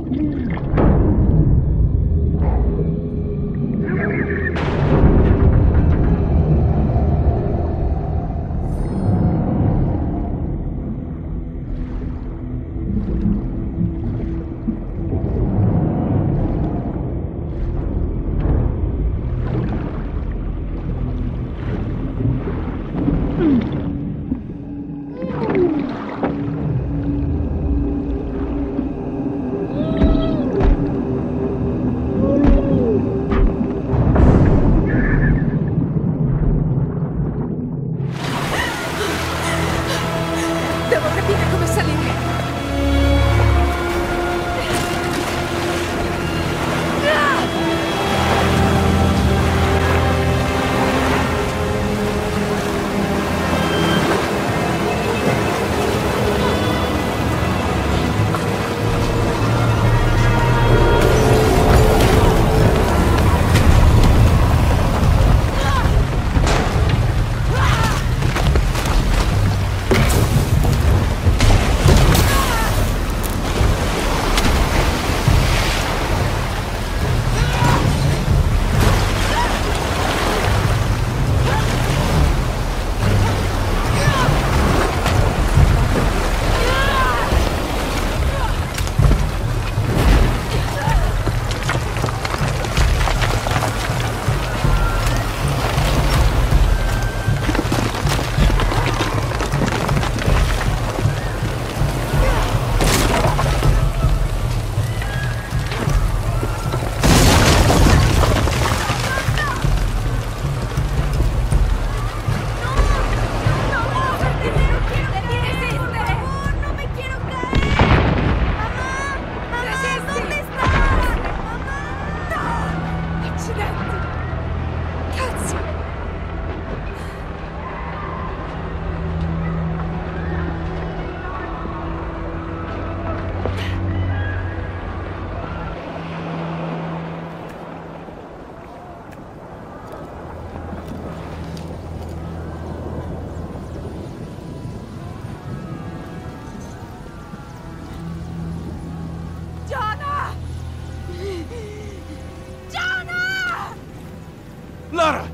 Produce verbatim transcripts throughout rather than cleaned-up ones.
Lara!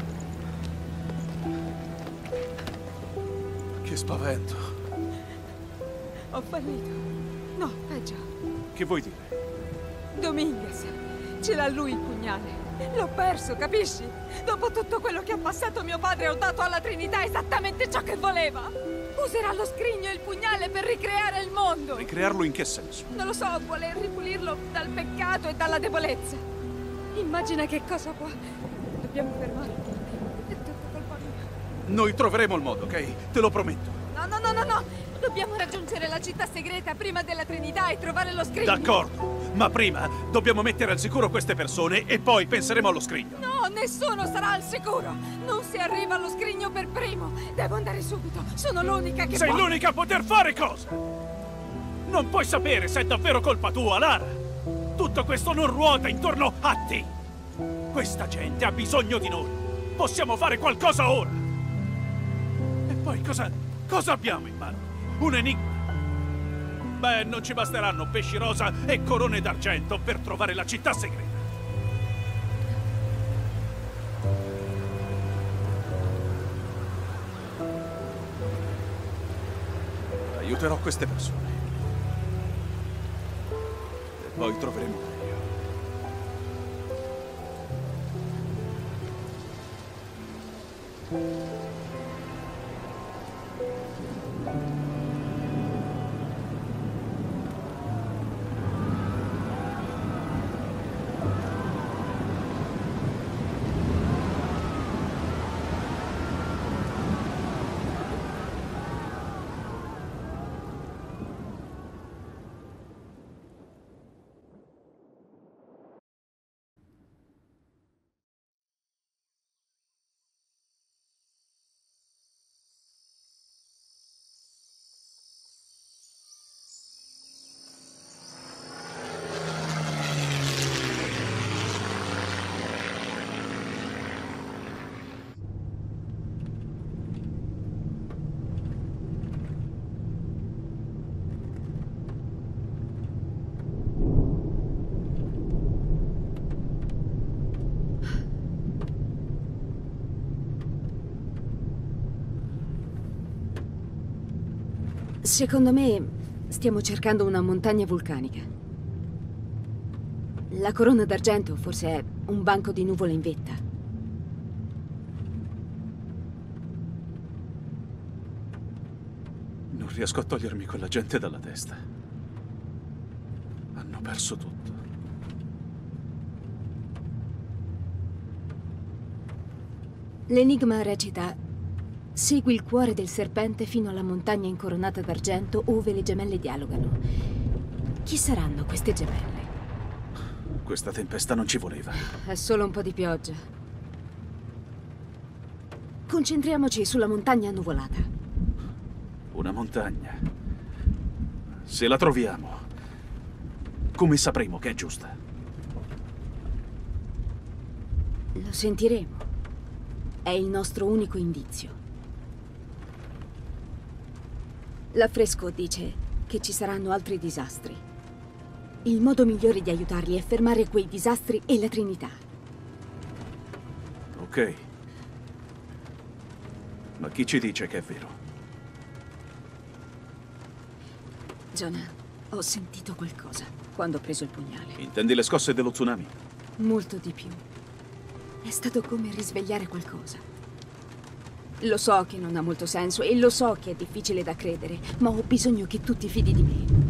Che spavento. Ho fallito. No, peggio. Che vuoi dire? Dominguez. Ce l'ha lui il pugnale. L'ho perso, capisci? Dopo tutto quello che ha passato mio padre, ho dato alla Trinità esattamente ciò che voleva. Userà lo scrigno e il pugnale per ricreare il mondo. Ricrearlo in che senso? Non lo so, vuole ripulirlo dal peccato e dalla debolezza. Immagina che cosa può... Dobbiamo fermarlo. È tutta colpa mia. Noi troveremo il modo, ok? Te lo prometto. No, no, no, no, no! Dobbiamo raggiungere la città segreta prima della Trinità e trovare lo scrigno. D'accordo, ma prima dobbiamo mettere al sicuro queste persone e poi penseremo allo scrigno. No, nessuno sarà al sicuro. Non si arriva allo scrigno per primo. Devo andare subito. Sono l'unica che Sei può... l'unica a poter fare cosa? Non puoi sapere se è davvero colpa tua, Lara. Tutto questo non ruota intorno a te. Questa gente ha bisogno di noi. Possiamo fare qualcosa ora. E poi cosa... cosa abbiamo in mano? Un enigma. Beh, non ci basteranno pesci rosa e corone d'argento per trovare la città segreta. Aiuterò queste persone. E poi troveremo meglio. Secondo me stiamo cercando una montagna vulcanica. La corona d'argento forse è un banco di nuvole in vetta. Non riesco a togliermi quella gente dalla testa. Hanno perso tutto. L'enigma recita: segui il cuore del serpente fino alla montagna incoronata d'argento ove le gemelle dialogano. Chi saranno queste gemelle? Questa tempesta non ci voleva. È solo un po' di pioggia. Concentriamoci sulla montagna annuvolata. Una montagna. Se la troviamo, come sapremo che è giusta? Lo sentiremo. È il nostro unico indizio. L'affresco dice che ci saranno altri disastri. Il modo migliore di aiutarli è fermare quei disastri e la Trinità. Ok. Ma chi ci dice che è vero? Jonah, ho sentito qualcosa quando ho preso il pugnale. Intendi le scosse dello tsunami? Molto di più. È stato come risvegliare qualcosa. Lo so che non ha molto senso e lo so che è difficile da credere, ma ho bisogno che tu ti fidi di me.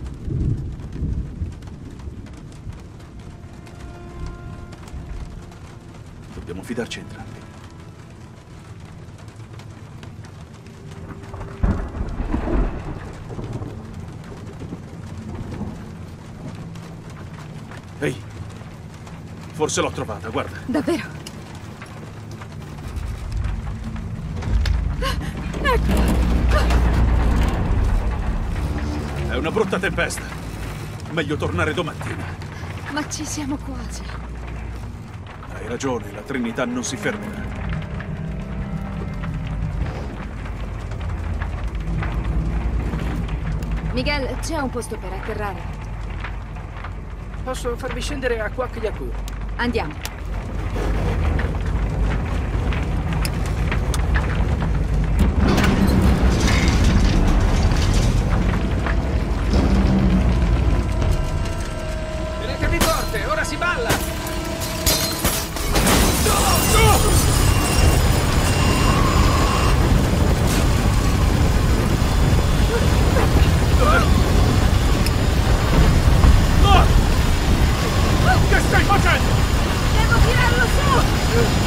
Dobbiamo fidarci entrambi. Ehi, forse l'ho trovata, guarda. Davvero? Ecco! È una brutta tempesta. Meglio tornare domattina. Ma ci siamo quasi. Hai ragione, la Trinità non si fermerà. Miguel, c'è un posto per atterrare. Posso farvi scendere a Quack-Yaku. Andiamo. Tenetevi forte, ora si balla! Che stai facendo? Devo tirarlo su!